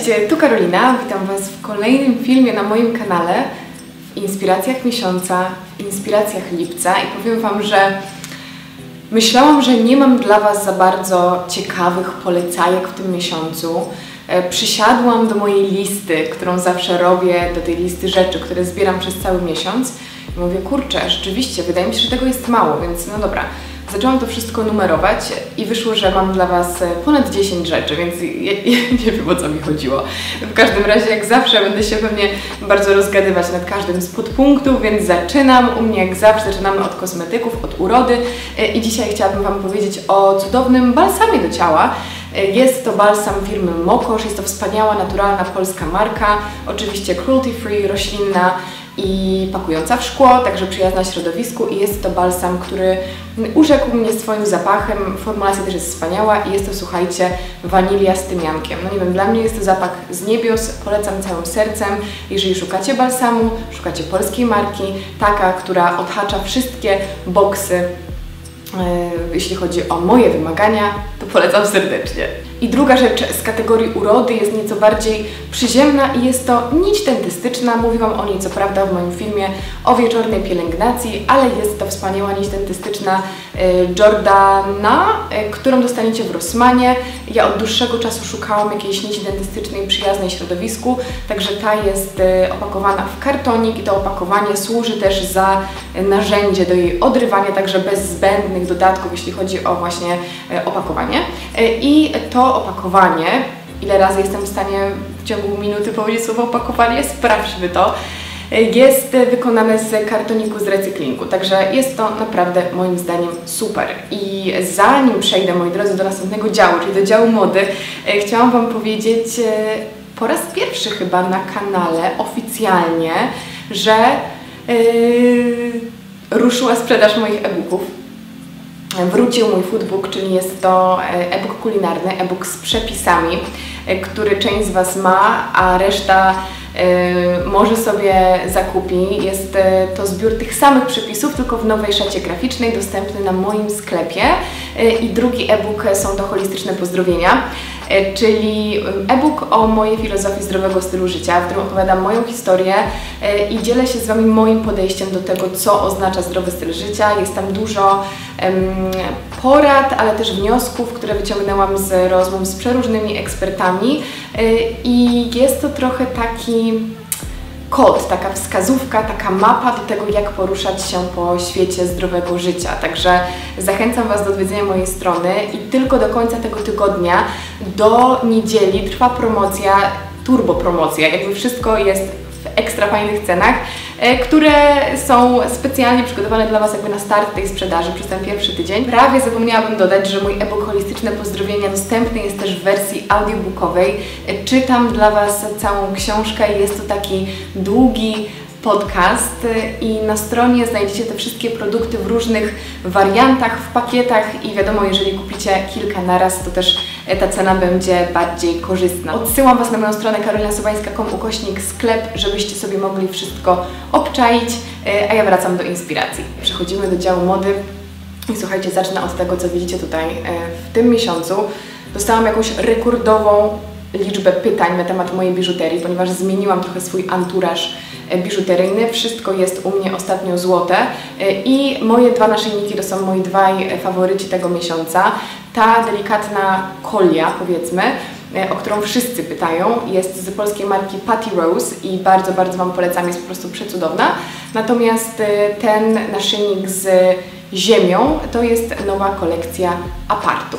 tu Karolina, witam Was w kolejnym filmie na moim kanale w inspiracjach miesiąca, w inspiracjach lipca i powiem Wam, że myślałam, że nie mam dla Was za bardzo ciekawych polecajek w tym miesiącu. Przysiadłam do mojej listy, którą zawsze robię, do tej listy rzeczy, które zbieram przez cały miesiąc i mówię, kurczę, rzeczywiście, wydaje mi się, że tego jest mało, więc no dobra. Zaczęłam to wszystko numerować i wyszło, że mam dla Was ponad 10 rzeczy, więc nie wiem, o co mi chodziło. W każdym razie, jak zawsze, będę się pewnie bardzo rozgadywać nad każdym z podpunktów, więc zaczynam. U mnie, jak zawsze, zaczynamy od kosmetyków, od urody i dzisiaj chciałabym Wam powiedzieć o cudownym balsamie do ciała. Jest to balsam firmy Mokosz, jest to wspaniała, naturalna polska marka, oczywiście cruelty-free, roślinna i pakująca w szkło, także przyjazna środowisku i jest to balsam, który urzekł mnie swoim zapachem, formulacja też jest wspaniała i jest to, słuchajcie, wanilia z tymiankiem. No nie wiem, dla mnie jest to zapach z niebios, polecam całym sercem. Jeżeli szukacie balsamu, szukacie polskiej marki, taka, która odhacza wszystkie boksy, jeśli chodzi o moje wymagania, to polecam serdecznie. I druga rzecz z kategorii urody jest nieco bardziej przyziemna i jest to nić dentystyczna. Mówiłam o niej co prawda w moim filmie o wieczornej pielęgnacji, ale jest to wspaniała nić dentystyczna Jordana, którą dostaniecie w Rossmanie. Ja od dłuższego czasu szukałam jakiejś nici dentystycznej przyjaznej środowisku, także ta jest opakowana w kartonik i to opakowanie służy też za narzędzie do jej odrywania, także bez zbędnych dodatków, jeśli chodzi o właśnie opakowanie. I to opakowanie, ile razy jestem w stanie w ciągu minuty powiedzieć słowo opakowanie, sprawdźmy to, jest wykonane z kartoniku z recyklingu, także jest to naprawdę moim zdaniem super. I zanim przejdę, moi drodzy, do następnego działu, czyli do działu mody, chciałam Wam powiedzieć po raz pierwszy chyba na kanale oficjalnie, że ruszyła sprzedaż moich e-booków. Wrócił mój foodbook, czyli jest to e-book kulinarny, e-book z przepisami, który część z Was ma, a reszta może sobie zakupi. Jest to zbiór tych samych przepisów, tylko w nowej szacie graficznej, dostępny na moim sklepie. I drugi e-book są to holistyczne pozdrowienia, czyli e-book o mojej filozofii zdrowego stylu życia, w którym opowiadam moją historię i dzielę się z Wami moim podejściem do tego, co oznacza zdrowy styl życia. Jest tam dużo porad, ale też wniosków, które wyciągnęłam z rozmów z przeróżnymi ekspertami i jest to trochę taki kod, taka wskazówka, taka mapa do tego, jak poruszać się po świecie zdrowego życia. Także zachęcam Was do odwiedzenia mojej strony i tylko do końca tego tygodnia, do niedzieli, trwa promocja, turbo promocja, jakby wszystko jest w ekstra fajnych cenach, które są specjalnie przygotowane dla Was jakby na start tej sprzedaży przez ten pierwszy tydzień. Prawie zapomniałabym dodać, że mój e-book Holistyczne Pozdrowienia dostępny jest też w wersji audiobookowej. Czytam dla Was całą książkę, jest to taki długi podcast i na stronie znajdziecie te wszystkie produkty w różnych wariantach, w pakietach i wiadomo, jeżeli kupicie kilka naraz, to też ta cena będzie bardziej korzystna. Odsyłam Was na moją stronę karolinasobańska.com/sklep, żebyście sobie mogli wszystko obczaić, a ja wracam do inspiracji. Przechodzimy do działu mody i słuchajcie, zacznę od tego, co widzicie tutaj w tym miesiącu. Dostałam jakąś rekordową liczbę pytań na temat mojej biżuterii, ponieważ zmieniłam trochę swój anturaż biżuteryjny. Wszystko jest u mnie ostatnio złote i moje dwa naszyjniki to są moi dwaj faworyci tego miesiąca. Ta delikatna kolia, powiedzmy, o którą wszyscy pytają, jest z polskiej marki Patty Rose i bardzo, bardzo Wam polecam, jest po prostu przecudowna. Natomiast ten naszyjnik z ziemią to jest nowa kolekcja Apartu.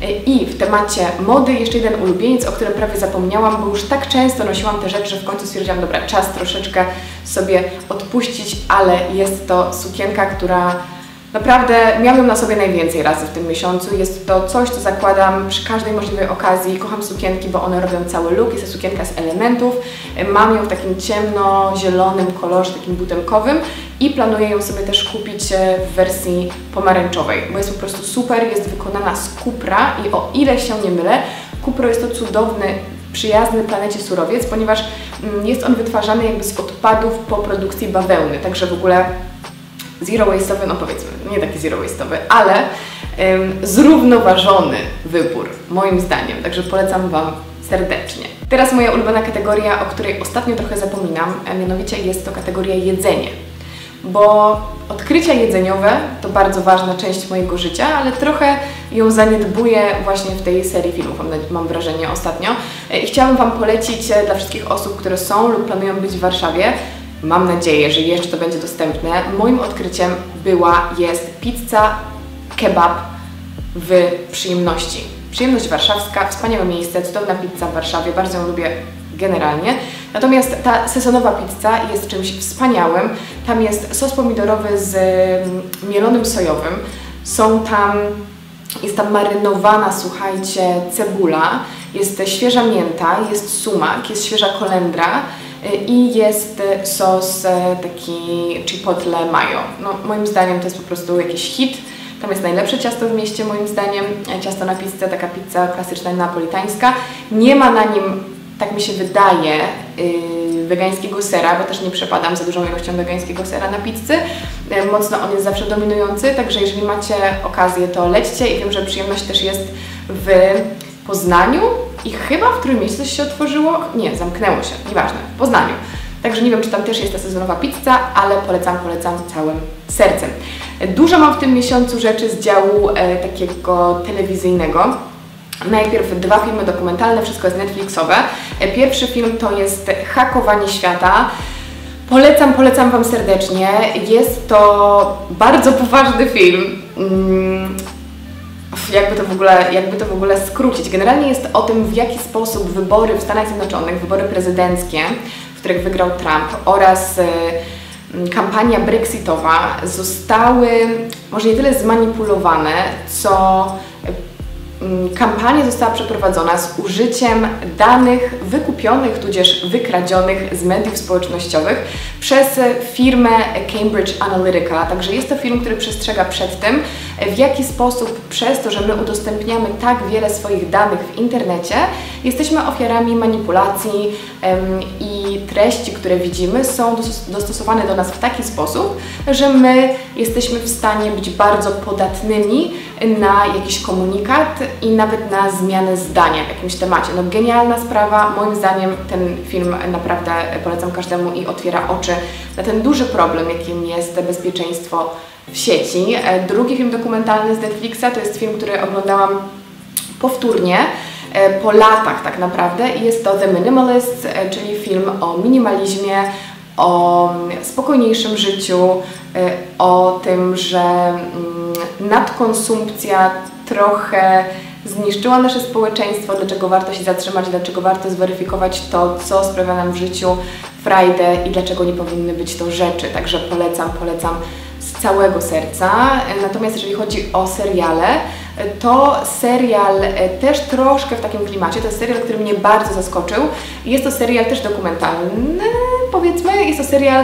I w temacie mody jeszcze jeden ulubieniec, o którym prawie zapomniałam, bo już tak często nosiłam te rzeczy, że w końcu stwierdziłam, dobra, czas troszeczkę sobie odpuścić, ale jest to sukienka, która naprawdę miałam ją na sobie najwięcej razy w tym miesiącu. Jest to coś, co zakładam przy każdej możliwej okazji. Kocham sukienki, bo one robią cały look. Jest to sukienka z elementów. Mam ją w takim ciemno-zielonym kolorze, takim butelkowym i planuję ją sobie też kupić w wersji pomarańczowej, bo jest po prostu super. Jest wykonana z kupra i o ile się nie mylę, kupro jest to cudowny, przyjazny planecie surowiec, ponieważ jest on wytwarzany jakby z odpadów po produkcji bawełny. Także w ogóle zero waste'owy, no powiedzmy, nie taki zero waste'owy, ale zrównoważony wybór, moim zdaniem. Także polecam Wam serdecznie. Teraz moja ulubiona kategoria, o której ostatnio trochę zapominam, a mianowicie jest to kategoria jedzenie. Bo odkrycia jedzeniowe to bardzo ważna część mojego życia, ale trochę ją zaniedbuję właśnie w tej serii filmów, mam wrażenie ostatnio. I chciałabym Wam polecić dla wszystkich osób, które są lub planują być w Warszawie, mam nadzieję, że jeszcze to będzie dostępne, moim odkryciem jest pizza kebab w Przyjemności. Przyjemność warszawska, wspaniałe miejsce, cudowna pizza w Warszawie, bardzo ją lubię generalnie. Natomiast ta sezonowa pizza jest czymś wspaniałym. Tam jest sos pomidorowy z mielonym sojowym. Jest tam marynowana, słuchajcie, cebula, jest świeża mięta, jest sumak, jest świeża kolendra i jest sos taki chipotle mayo. No, moim zdaniem to jest po prostu jakiś hit. Tam jest najlepsze ciasto w mieście, moim zdaniem. Ciasto na pizzę, taka pizza klasyczna napolitańska. Nie ma na nim, tak mi się wydaje, wegańskiego sera, bo też nie przepadam za dużą ilością wegańskiego sera na pizzy. Mocno on jest zawsze dominujący, także jeżeli macie okazję, to lećcie i wiem, że Przyjemność też jest w Poznaniu i chyba w Trójmieście coś się otworzyło. Nie, zamknęło się, nieważne, w Poznaniu. Także nie wiem, czy tam też jest ta sezonowa pizza, ale polecam całym sercem. Dużo mam w tym miesiącu rzeczy z działu takiego telewizyjnego. Najpierw 2 filmy dokumentalne, wszystko jest Netflixowe. Pierwszy film to jest Hakowanie świata. Polecam Wam serdecznie. Jest to bardzo poważny film. Jakby to w ogóle skrócić. Generalnie jest o tym, w jaki sposób wybory w Stanach Zjednoczonych, wybory prezydenckie, w których wygrał Trump, oraz kampania brexitowa zostały może nie tyle zmanipulowane, co kampania została przeprowadzona z użyciem danych wykupionych, tudzież wykradzionych z mediów społecznościowych przez firmę Cambridge Analytica. Także jest to film, który przestrzega przed tym, w jaki sposób przez to, że my udostępniamy tak wiele swoich danych w internecie, jesteśmy ofiarami manipulacji i treści, które widzimy, są dostosowane do nas w taki sposób, że my jesteśmy w stanie być bardzo podatnymi na jakiś komunikat i nawet na zmianę zdania w jakimś temacie. No genialna sprawa, moim zdaniem ten film naprawdę polecam każdemu i otwiera oczy na ten duży problem, jakim jest bezpieczeństwo w sieci. Drugi film dokumentalny z Netflixa to jest film, który oglądałam powtórnie, po latach tak naprawdę, i jest to The Minimalist, czyli film o minimalizmie, o spokojniejszym życiu, o tym, że nadkonsumpcja trochę zniszczyła nasze społeczeństwo, dlaczego warto się zatrzymać, dlaczego warto zweryfikować to, co sprawia nam w życiu frajdę i dlaczego nie powinny być to rzeczy. Także polecam z całego serca. Natomiast jeżeli chodzi o seriale, to serial też troszkę w takim klimacie. To jest serial, który mnie bardzo zaskoczył. Jest to serial też dokumentalny, powiedzmy. Jest to serial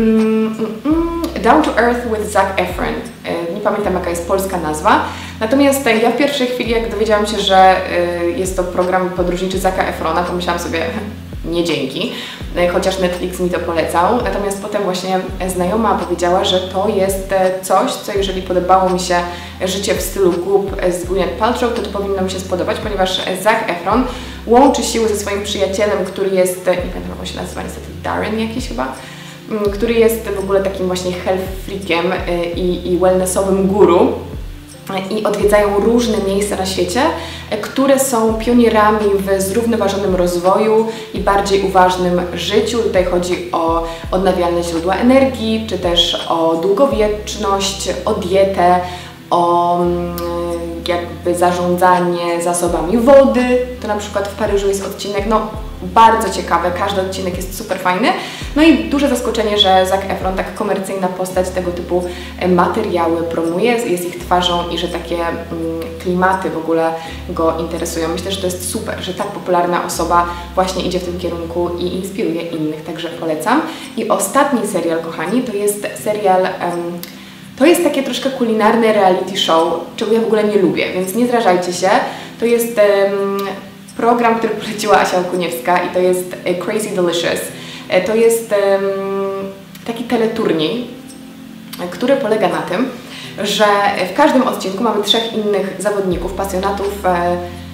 Down to Earth with Zac Efron. Nie pamiętam, jaka jest polska nazwa. Natomiast ja w pierwszej chwili, jak dowiedziałam się, że jest to program podróżniczy Zaca Efrona, pomyślałam sobie, nie dzięki, chociaż Netflix mi to polecał. Natomiast potem właśnie znajoma powiedziała, że to jest coś, co jeżeli podobało mi się życie w stylu Goop z Gwyneth Paltrow, to powinno mi się spodobać, ponieważ Zac Efron łączy siły ze swoim przyjacielem, który jest, nie pamiętam jak on się nazywa, niestety Darren jakiś chyba, który jest w ogóle takim właśnie health freakiem i wellnessowym guru. I odwiedzają różne miejsca na świecie, które są pionierami w zrównoważonym rozwoju i bardziej uważnym życiu. Tutaj chodzi o odnawialne źródła energii, czy też o długowieczność, o dietę, o jakby zarządzanie zasobami wody. To na przykład w Paryżu jest odcinek, no bardzo ciekawe, każdy odcinek jest super fajny. No i duże zaskoczenie, że Zac Efron, tak komercyjna postać, tego typu materiały promuje, jest ich twarzą i że takie klimaty w ogóle go interesują. Myślę, że to jest super, że tak popularna osoba właśnie idzie w tym kierunku i inspiruje innych, także polecam. I ostatni serial, kochani, to jest serial... To jest takie troszkę kulinarne reality show, czego ja w ogóle nie lubię, więc nie zrażajcie się. To jest program, który poleciła Asia Okuniewska i to jest Crazy Delicious. To jest taki teleturniej, który polega na tym, że w każdym odcinku mamy 3 innych zawodników, pasjonatów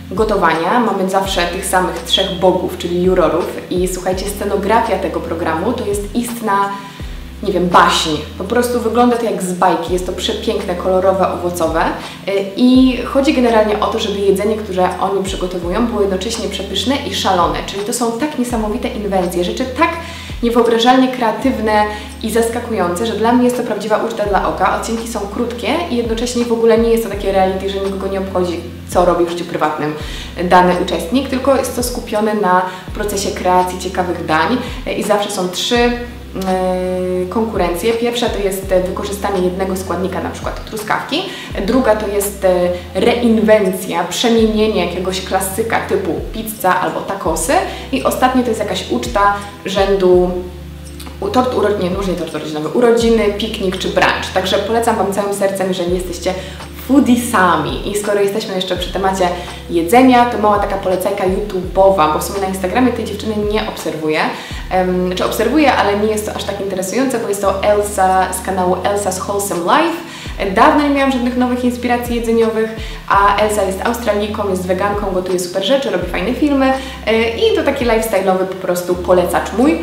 gotowania. Mamy zawsze tych samych 3 bogów, czyli jurorów i słuchajcie, scenografia tego programu to jest istna, nie wiem, baśń. Po prostu wygląda to jak z bajki. Jest to przepiękne, kolorowe, owocowe i chodzi generalnie o to, żeby jedzenie, które oni przygotowują, było jednocześnie przepyszne i szalone. Czyli to są tak niesamowite inwencje, rzeczy tak niewyobrażalnie kreatywne i zaskakujące, że dla mnie jest to prawdziwa uczta dla oka. Odcinki są krótkie i jednocześnie w ogóle nie jest to takie reality, że nikogo nie obchodzi, co robi w życiu prywatnym dany uczestnik, tylko jest to skupione na procesie kreacji ciekawych dań i zawsze są 3 konkurencje. Pierwsza to jest wykorzystanie jednego składnika, na przykład truskawki. Druga to jest reinwencja, przemienienie jakiegoś klasyka typu pizza albo tacosy. I ostatnie to jest jakaś uczta rzędu tort urodzinowy, urodziny, piknik czy brunch. Także polecam Wam całym sercem, jeżeli jesteście foodiesami. I skoro jesteśmy jeszcze przy temacie jedzenia, to mała taka polecajka YouTube'owa, bo w sumie na Instagramie tej dziewczyny nie obserwuję. Obserwuję, ale nie jest to aż tak interesujące, bo jest to Elsa z kanału Elsa's Wholesome Life. Dawno nie miałam żadnych nowych inspiracji jedzeniowych, a Elsa jest Australijką, jest weganką, gotuje super rzeczy, robi fajne filmy i to taki lifestyle'owy po prostu polecacz mój,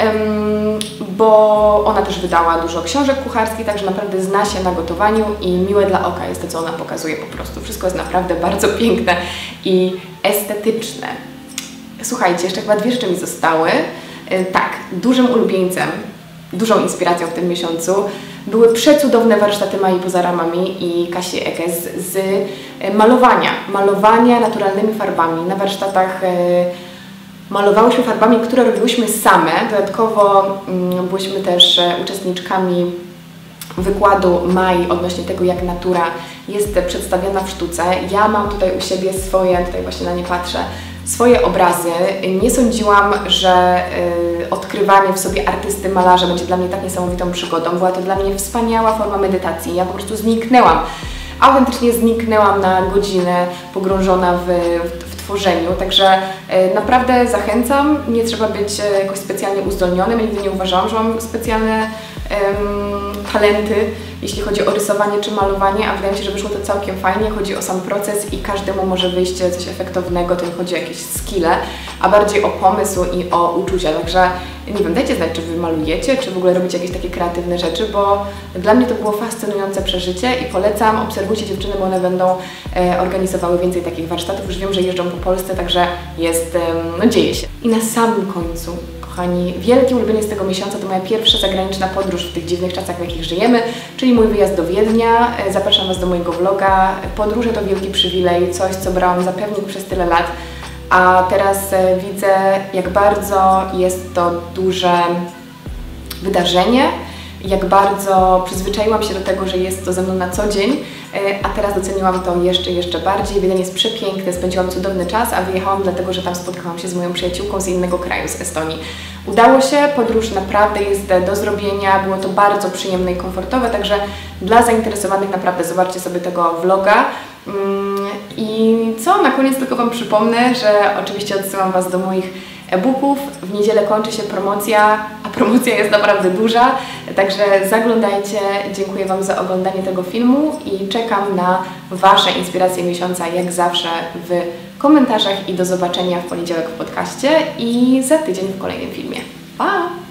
bo ona też wydała dużo książek kucharskich, także naprawdę zna się na gotowaniu i miłe dla oka jest to, co ona pokazuje po prostu. Wszystko jest naprawdę bardzo piękne i estetyczne. Słuchajcie, jeszcze chyba 2 rzeczy mi zostały. Tak, dużym ulubieńcem, dużą inspiracją w tym miesiącu były przecudowne warsztaty Mai Poza Ramami i Kasi Ekes z malowania naturalnymi farbami. Na warsztatach malowałyśmy farbami, które robiłyśmy same. Dodatkowo byłyśmy też uczestniczkami wykładu Mai odnośnie tego, jak natura jest przedstawiana w sztuce. Ja mam tutaj u siebie swoje, tutaj właśnie na nie patrzę, swoje obrazy. Nie sądziłam, że odkrywanie w sobie artysty, malarza będzie dla mnie tak niesamowitą przygodą. Była to dla mnie wspaniała forma medytacji. Ja po prostu zniknęłam, autentycznie zniknęłam na godzinę pogrążona w tworzeniu. Także naprawdę zachęcam. Nie trzeba być jakoś specjalnie uzdolnionym. Nigdy nie uważałam, że mam specjalne talenty, jeśli chodzi o rysowanie czy malowanie, a wydaje mi się, że wyszło to całkiem fajnie. Chodzi o sam proces i każdemu może wyjść coś efektownego, to nie chodzi o jakieś skille, a bardziej o pomysł i o uczucia. Także nie wiem, dajcie znać, czy Wy malujecie, czy w ogóle robicie jakieś takie kreatywne rzeczy, bo dla mnie to było fascynujące przeżycie i polecam, obserwujcie dziewczyny, bo one będą organizowały więcej takich warsztatów. Już wiem, że jeżdżą po Polsce, także jest, no dzieje się. I na samym końcu, kochani, wielki ulubieniec tego miesiąca to moja pierwsza zagraniczna podróż w tych dziwnych czasach, w jakich żyjemy, czyli mój wyjazd do Wiednia. Zapraszam Was do mojego vloga. Podróże to wielki przywilej, coś, co brałam za pewnik przez tyle lat, a teraz widzę, jak bardzo jest to duże wydarzenie, jak bardzo przyzwyczaiłam się do tego, że jest to ze mną na co dzień, a teraz doceniłam to jeszcze bardziej. Wiedeń jest przepiękny, spędziłam cudowny czas, a wyjechałam dlatego, że tam spotkałam się z moją przyjaciółką z innego kraju, z Estonii. Udało się, podróż naprawdę jest do zrobienia, było to bardzo przyjemne i komfortowe, także dla zainteresowanych naprawdę zobaczcie sobie tego vloga. I co? Na koniec tylko Wam przypomnę, że oczywiście odsyłam Was do moich e-booków. W niedzielę kończy się promocja, a promocja jest naprawdę duża, także zaglądajcie. Dziękuję Wam za oglądanie tego filmu i czekam na Wasze inspiracje miesiąca, jak zawsze w komentarzach i do zobaczenia w poniedziałek w podcaście i za tydzień w kolejnym filmie. Pa!